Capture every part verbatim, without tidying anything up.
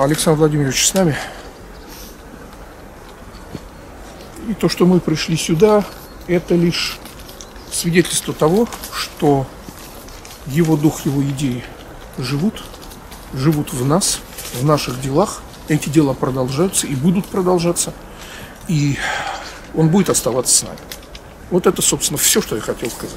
Александр Владимирович с нами. И то, что мы пришли сюда, это лишь свидетельство того, что его дух, его идеи живут, живут в нас, в наших делах. Эти дела продолжаются и будут продолжаться. И он будет оставаться с нами. Вот это, собственно, все, что я хотел сказать.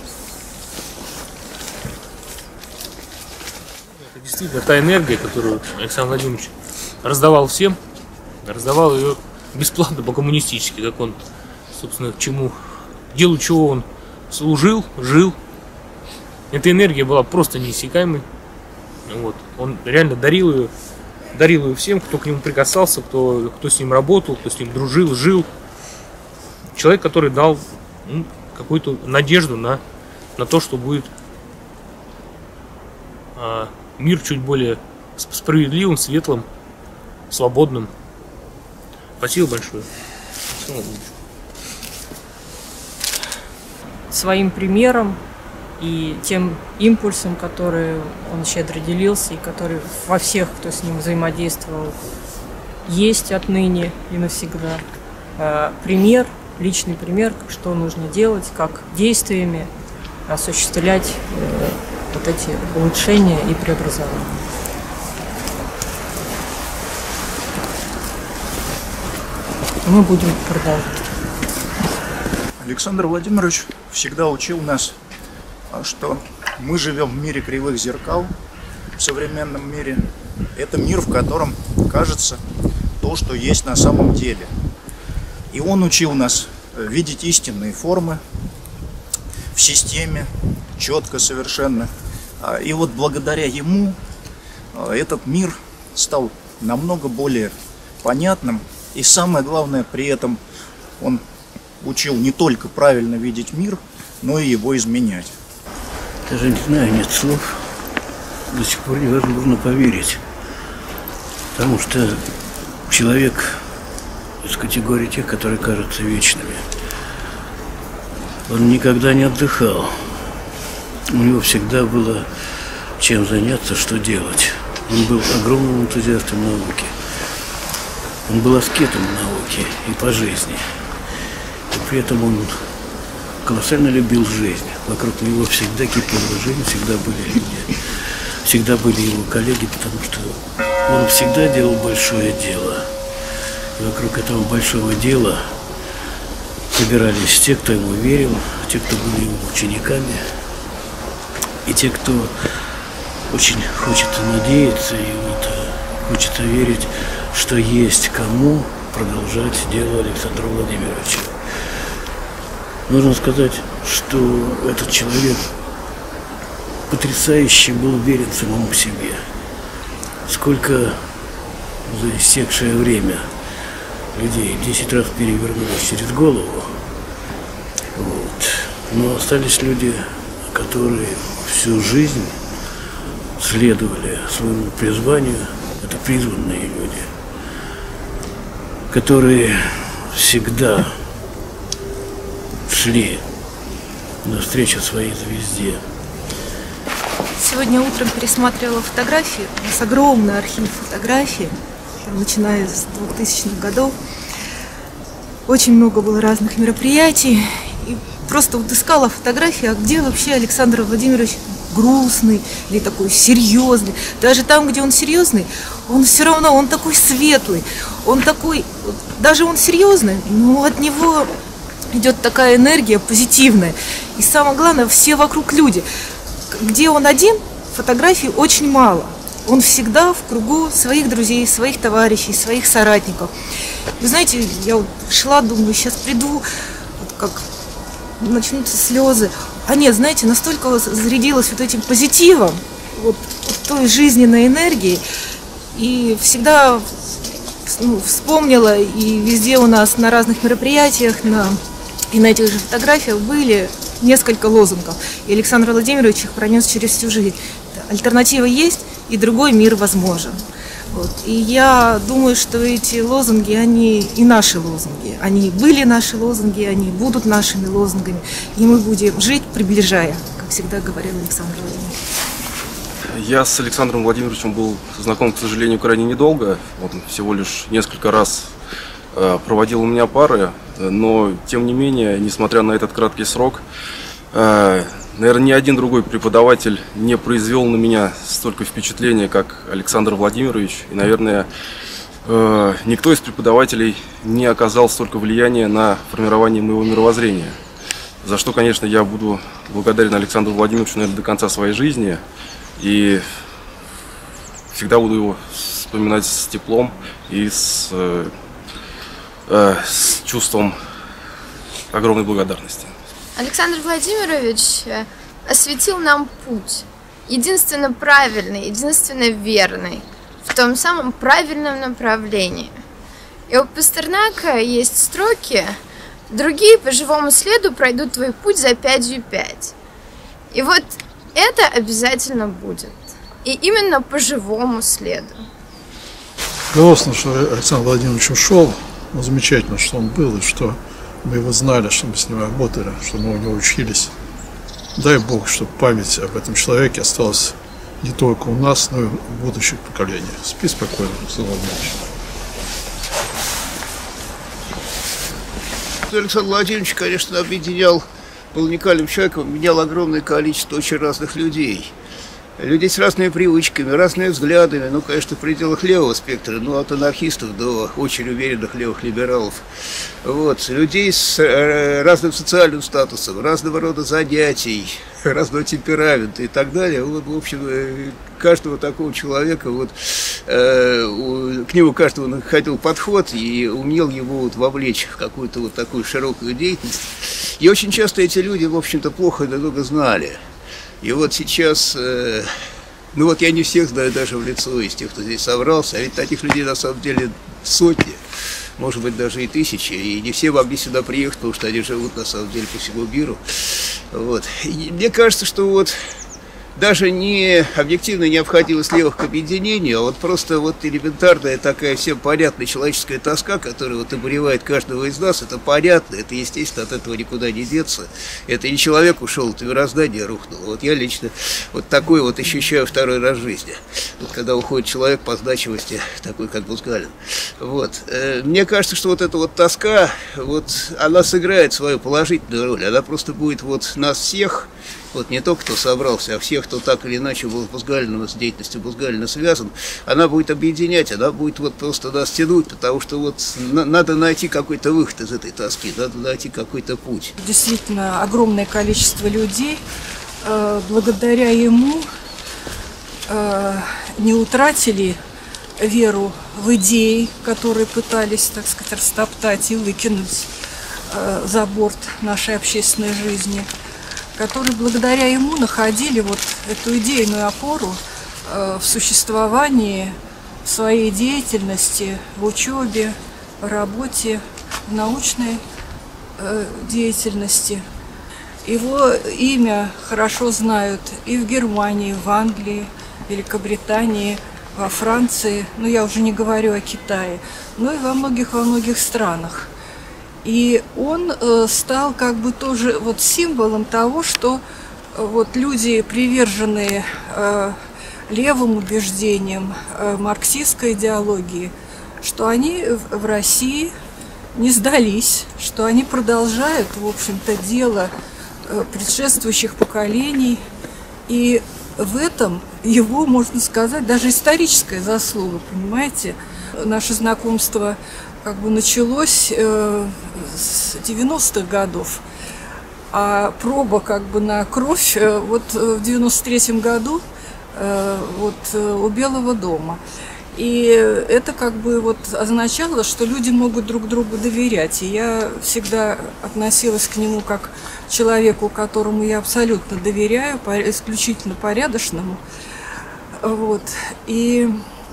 Это действительно та энергия, которую Александр Владимирович раздавал всем, раздавал ее бесплатно по-коммунистически, как он, собственно, к чему, делу чего он служил, жил. Эта энергия была просто неиссякаемой. Вот. Он реально дарил ее, дарил ее всем, кто к нему прикасался, кто, кто с ним работал, кто с ним дружил, жил. Человек, который дал ну, какую-то надежду на, на то, что будет а, мир чуть более справедливым, светлым, свободным. Спасибо большое. Своим примером и тем импульсом, который он щедро делился, и который во всех, кто с ним взаимодействовал, есть отныне и навсегда. Пример, личный пример, что нужно делать, как действиями осуществлять вот эти улучшения и преобразования. Мы будем продолжать. Александр Владимирович всегда учил нас, что мы живем в мире кривых зеркал, в современном мире. Это мир, в котором кажется то, что есть на самом деле. И он учил нас видеть истинные формы в системе, четко совершенно. И вот благодаря ему этот мир стал намного более понятным. И самое главное, при этом он учил не только правильно видеть мир, но и его изменять. Даже не знаю, нет слов. До сих пор невозможно поверить. Потому что человек из категории тех, которые кажутся вечными. Он никогда не отдыхал. У него всегда было чем заняться, что делать. Он был огромным энтузиастом науки. Он был аскетом науки и по жизни. И при этом он колоссально любил жизнь. Вокруг него всегда кипела жизнь, всегда были люди, всегда были его коллеги, потому что он всегда делал большое дело. И вокруг этого большого дела собирались те, кто ему верил, те, кто были его учениками, и те, кто очень хочет надеяться и вот хочется верить, что есть кому продолжать дело Александра Владимировича. Нужно сказать, что этот человек потрясающе был верен самому себе. Сколько за иссекшее время людей десять раз перевернулось через голову. Вот. Но остались люди, которые всю жизнь следовали своему призванию. Это призванные люди, которые всегда шли навстречу своей звезде. Сегодня утром пересматривала фотографии. У нас огромный архив фотографий, начиная с двухтысячных годов. Очень много было разных мероприятий. И просто вот искала фотографии, а где вообще Александр Владимирович грустный или такой серьезный. Даже там, где он серьезный, он все равно, он такой светлый. Он такой, даже он серьезный, но от него идет такая энергия позитивная. И самое главное, все вокруг люди. Где он один, фотографий очень мало. Он всегда в кругу своих друзей, своих товарищей, своих соратников. Вы знаете, я вот шла, думаю, сейчас приду, вот как начнутся слезы. А нет, знаете, настолько зарядилась вот этим позитивом, вот той жизненной энергией. И всегда ну, вспомнила, и везде у нас на разных мероприятиях, на, и на этих же фотографиях были несколько лозунгов. И Александр Владимирович их пронес через всю жизнь. Альтернатива есть, и другой мир возможен. Вот. И я думаю, что эти лозунги, они и наши лозунги. Они были наши лозунги, они будут нашими лозунгами. И мы будем жить, приближая, как всегда говорил Александр Владимирович. Я с Александром Владимировичем был знаком, к сожалению, крайне недолго. Вот, всего лишь несколько раз э, проводил у меня пары, но тем не менее, несмотря на этот краткий срок, э, наверное, ни один другой преподаватель не произвел на меня столько впечатления, как Александр Владимирович. И, наверное, э, никто из преподавателей не оказал столько влияния на формирование моего мировоззрения. За что, конечно, я буду благодарен Александру Владимировичу, наверное, до конца своей жизни. И всегда буду его вспоминать с теплом и с, э, э, с чувством огромной благодарности. Александр Владимирович осветил нам путь, единственно правильный, единственно верный, в том самом правильном направлении. И у Пастернака есть строки: «Другие по живому следу пройдут твой путь за пятью пять». И вот это обязательно будет. И именно по живому следу. Грустно, что Александр Владимирович ушел, но замечательно, что он был, и что мы его знали, что мы с ним работали, что мы у него учились. Дай Бог, чтобы память об этом человеке осталась не только у нас, но и у будущих поколений. Спи спокойно, Александр Владимирович. Александр Владимирович, конечно, объединял, был уникальным человеком, объединял огромное количество очень разных людей. Людей с разными привычками, разными взглядами, ну, конечно, в пределах левого спектра, ну, от анархистов до очень уверенных левых либералов. Вот. Людей с разным социальным статусом, разного рода занятий, разного темперамента и так далее. Вот, в общем, каждого такого человека, вот, э, у, к нему каждого находил подход и умел его вот вовлечь в какую-то вот такую широкую деятельность. И очень часто эти люди, в общем-то, плохо друг друга знали. И вот сейчас, э, ну вот я не всех знаю даже в лицо из тех, кто здесь собрался, а ведь таких людей на самом деле сотни, может быть даже и тысячи, и не все могли сюда приехать, потому что они живут на самом деле по всему миру. Вот. И мне кажется, что вот даже не объективная необходимость левых к объединению, а вот просто вот элементарная такая всем понятная человеческая тоска, которая вот обуревает каждого из нас, это понятно, это естественно, от этого никуда не деться. Это не человек ушел, это мироздание рухнуло. Вот я лично вот такой вот ощущаю второй раз в жизни. Вот когда уходит человек по значимости, такой как Бузгалин. Вот. Мне кажется, что вот эта вот тоска, вот она сыграет свою положительную роль, она просто будет вот нас всех, вот не только кто собрался, а всех, кто так или иначе был с Бузгалиным, с деятельностью Бузгалина связан, она будет объединять, она будет вот просто нас тянуть, потому что вот на, надо найти какой-то выход из этой тоски, надо найти какой-то путь. Действительно, огромное количество людей э, благодаря ему э, не утратили веру в идеи, которые пытались, так сказать, растоптать и выкинуть э, за борт нашей общественной жизни, которые благодаря ему находили вот эту идейную опору э, в существовании, в своей деятельности, в учебе, в работе, в научной э, деятельности. Его имя хорошо знают и в Германии, в Англии, Великобритании, во Франции, ну я уже не говорю о Китае, но и во многих, во многих странах. И он э, стал как бы тоже вот символом того, что э, вот люди, приверженные э, левым убеждениям, э, марксистской идеологии, что они в, в России не сдались, что они продолжают, в общем-то, дело э, предшествующих поколений. И в этом его, можно сказать, даже историческая заслуга, понимаете? Наше знакомство как бы началось э, с девяностых годов, а проба как бы на кровь э, вот в девяносто третьем году э, вот э, у Белого дома. И это как бы вот означало, что люди могут друг другу доверять. И я всегда относилась к нему как к человеку, которому я абсолютно доверяю, исключительно порядочному. Вот. И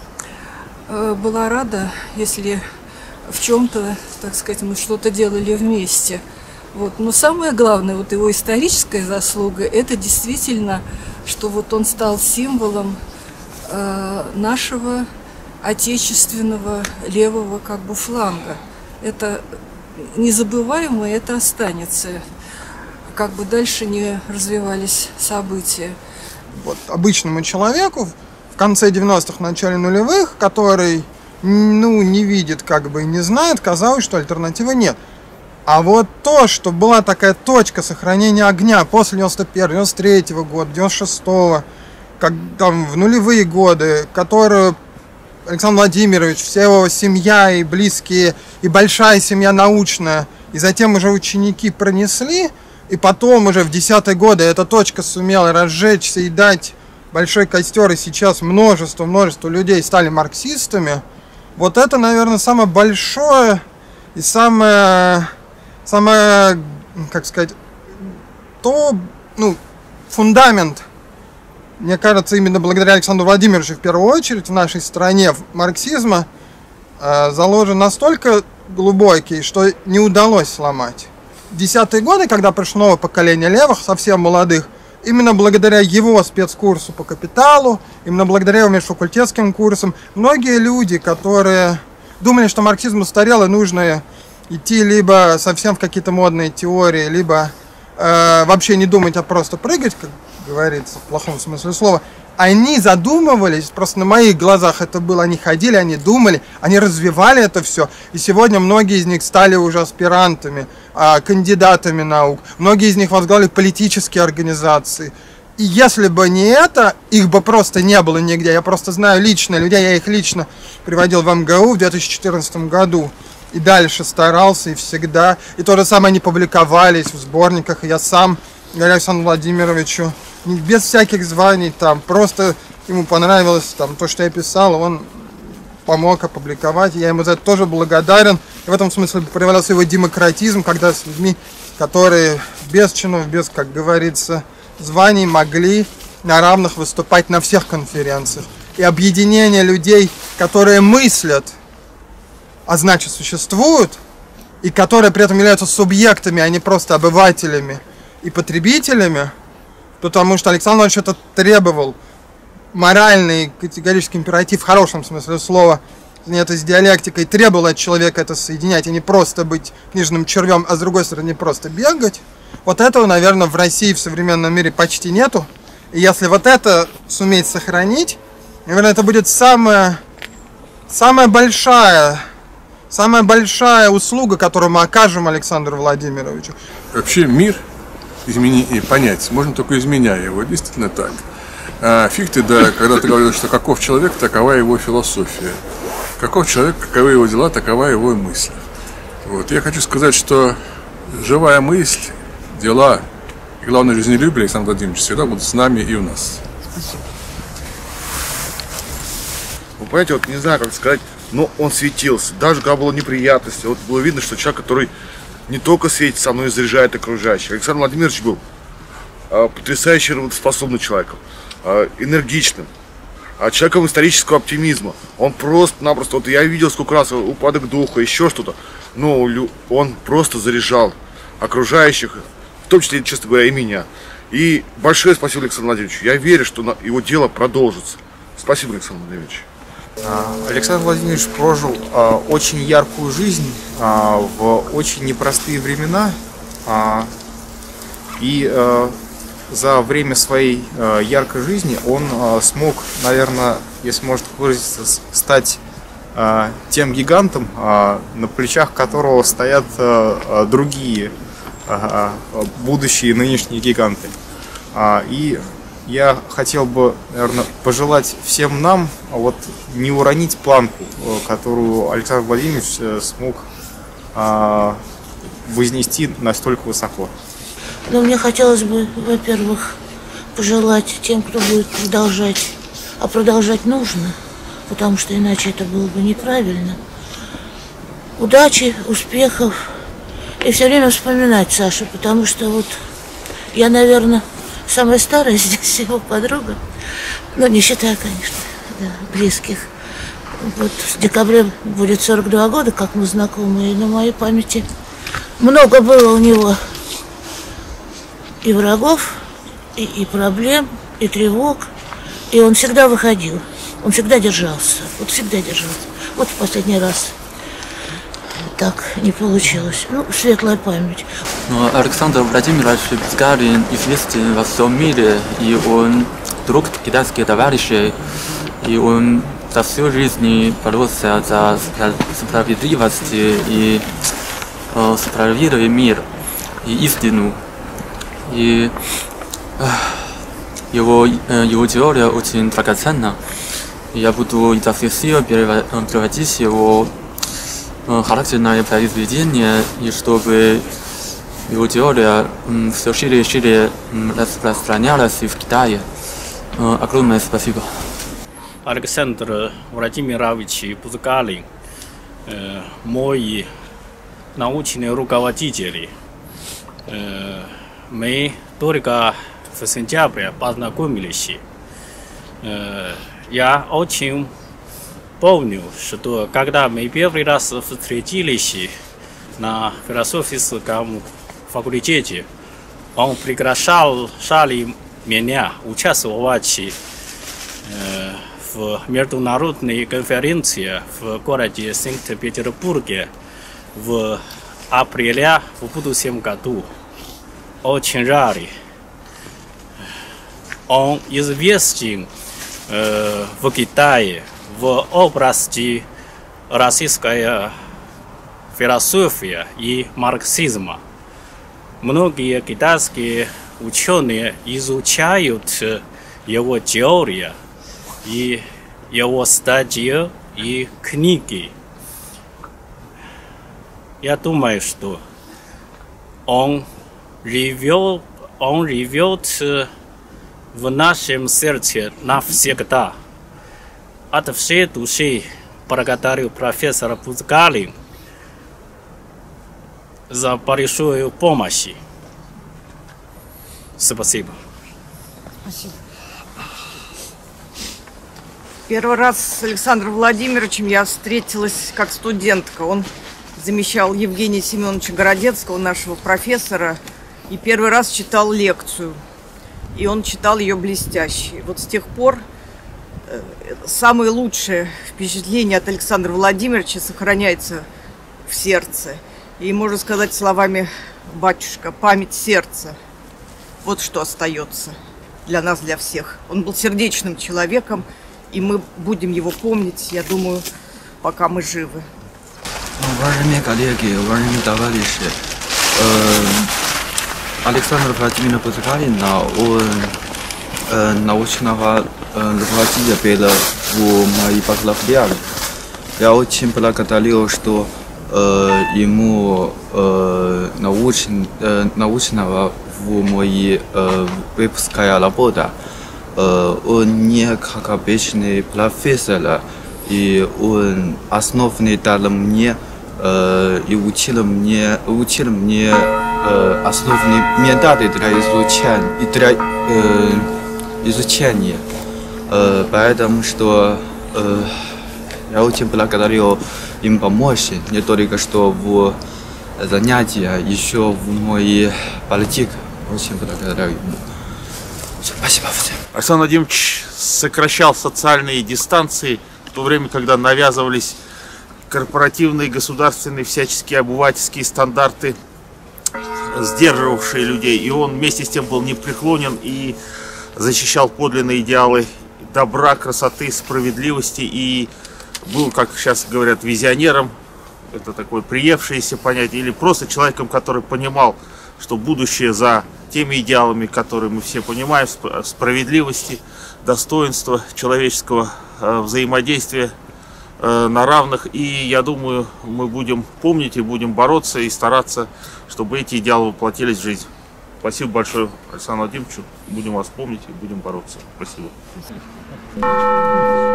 э, была рада, если в чем-то, так сказать, мы что-то делали вместе. Вот. Но самое главное, вот его историческая заслуга, это действительно, что вот он стал символом э, нашего отечественного левого как бы фланга. Это незабываемо, и это останется, как бы дальше не развивались события. вот, обычному человеку в конце девяностых, начале нулевых, который, ну, не видит, как бы, не знает, казалось, что альтернативы нет. А вот то, что была такая точка сохранения огня после девяносто первого, девяносто третьего года, девяносто шестого, как там в нулевые годы, которую Александр Владимирович, вся его семья и близкие, и большая семья научная, и затем уже ученики пронесли, и потом уже в десятые годы эта точка сумела разжечься и дать большой костер, и сейчас множество, множество людей стали марксистами. Вот это, наверное, самое большое и самое, самое, как сказать, то, ну, фундамент, мне кажется, именно благодаря Александру Владимировичу в первую очередь в нашей стране марксизма э, заложен настолько глубокий, что не удалось сломать. В десятые годы, когда пришло новое поколение левых, совсем молодых, именно благодаря его спецкурсу по капиталу, именно благодаря его межфакультетским курсам, многие люди, которые думали, что марксизм устарел и нужно идти либо совсем в какие-то модные теории, либо э, вообще не думать, а просто прыгать, как говорится, в плохом смысле слова, они задумывались, просто на моих глазах это было, они ходили, они думали, они развивали это все, и сегодня многие из них стали уже аспирантами, кандидатами наук, многие из них возглавили политические организации, и если бы не это, их бы просто не было нигде. Я просто знаю лично людей, я их лично приводил в эм гэ у в две тысячи четырнадцатом году, и дальше старался, и всегда, и то же самое они публиковались в сборниках, и я сам говорю Александру Владимировичу, без всяких званий, там, просто ему понравилось там, то, что я писал, он помог опубликовать, я ему за это тоже благодарен. И в этом смысле проявлялся его демократизм, когда с людьми, которые без чинов, без, как говорится, званий могли на равных выступать на всех конференциях. И объединение людей, которые мыслят, а значит существуют, и которые при этом являются субъектами, а не просто обывателями и потребителями, потому что Александр Иванович это требовал, моральный категорический императив в хорошем смысле слова, это с диалектикой, требовал от человека это соединять, и не просто быть книжным червем, а с другой стороны не просто бегать. Вот этого, наверное, в России в современном мире почти нету. И если вот это суметь сохранить, наверное, это будет самая, самая большая, самая большая услуга, которую мы окажем Александру Владимировичу. Вообще мир измени... понять можно только изменяя его, действительно так. А Фихте, да, когда-то говорил, что каков человек, такова его философия. Каков человек, каковы его дела, такова его мысль. Вот. Я хочу сказать, что живая мысль, дела и, главное, жизнелюбие Александра Владимировича всегда будут с нами и у нас. Спасибо. Вы понимаете, вот не знаю, как сказать, но он светился. Даже когда было неприятности, вот было видно, что человек, который не только светится, но и заряжает окружающих. Александр Владимирович был э, потрясающе работоспособным человеком, э, энергичным, э, человеком исторического оптимизма. Он просто-напросто, вот я видел сколько раз упадок духа, еще что-то, но он просто заряжал окружающих, в том числе, честно говоря, и меня. И большое спасибо Александру Владимировичу. Я верю, что его дело продолжится. Спасибо, Александр Владимирович. Александр Владимирович прожил а, очень яркую жизнь а, в очень непростые времена, а, и а, за время своей а, яркой жизни он а, смог, наверное, если можно выразиться, стать а, тем гигантом, а, на плечах которого стоят а, другие а, будущие нынешние гиганты. А, и я хотел бы, наверное, пожелать всем нам вот не уронить планку, которую Александр Владимирович смог а, вознести настолько высоко. Ну, мне хотелось бы, во-первых, пожелать тем, кто будет продолжать, а продолжать нужно, потому что иначе это было бы неправильно, удачи, успехов и все время вспоминать Сашу, потому что вот я, наверное, самая старая здесь его подруга, ну, не считая, конечно, да, близких. Вот в декабре будет сорок два года, как мы знакомы, и на моей памяти много было у него и врагов, и, и проблем, и тревог, и он всегда выходил, он всегда держался, вот всегда держался. Вот в последний раз так не получилось. Ну, светлая память. Ну, Александр Владимирович Пискарин известен во всем мире, и он друг китайских товарищей, и он за всю жизнь боролся за справедливость и э, справедливый мир и истину. И э, его, э, его теория очень драгоценна. Я буду изо всех сил переводить его э, характерное произведение, и чтобы его теория э, все шире и шире э, распространялась в Китае. Э, огромное спасибо. Александр Владимирович Пузкалин, э, мой научный руководитель. Э, мы только в сентябре познакомились. Э, я очень помню, что когда мы первый раз встретились на философском факультете, он приглашал меня участвовать э, в международной конференции в городе Санкт-Петербурге в апреле в будущем году. Очень рад. Он известен э, в Китае в области российской философии и марксизма. Многие китайские ученые изучают его теорию и его статьи и книги. Я думаю, что он живет, он живет в нашем сердце навсегда. От всей души благодарю профессора Пузкалин за большую помощь. Спасибо. Спасибо. Первый раз с Александром Владимировичем я встретилась как студентка. Он замещал Евгения Семеновича Городецкого, нашего профессора, и первый раз читал лекцию. И он читал ее блестяще. Вот с тех пор э, самое лучшее впечатление от Александра Владимировича сохраняется в сердце. И можно сказать словами батюшка: память сердца. Вот что остается для нас, для всех. Он был сердечным человеком, и мы будем его помнить, я думаю, пока мы живы. Уважаемые коллеги, уважаемые товарищи, э, Александр Владимирович Пузкалин, он э, научного э, руководителя в моей бакалавриате. Я очень благодарю, что э, ему э, научен, э, научного в моей э, выпускная работа. Э, он не как обычный профессор, и он основный дал мне э, и учил мне, учил мне э, основные методы для изучения, для э, изучения. Э, поэтому что э, я очень благодарю им помочь, не только что в занятия, еще в моей политике. Очень благодарю ему. Спасибо всем. Александр Владимирович сокращал социальные дистанции в то время, когда навязывались корпоративные, государственные, всяческие обывательские стандарты, сдерживавшие людей. И он вместе с тем был непреклонен и защищал подлинные идеалы добра, красоты, справедливости. И был, как сейчас говорят, визионером. Это такое приевшееся понятие. Или просто человеком, который понимал, что будущее за теми идеалами, которые мы все понимаем, справедливости, достоинства человеческого взаимодействия на равных. И я думаю, мы будем помнить и будем бороться и стараться, чтобы эти идеалы воплотились в жизнь. Спасибо большое Александру Владимировичу. Будем вас помнить и будем бороться. Спасибо.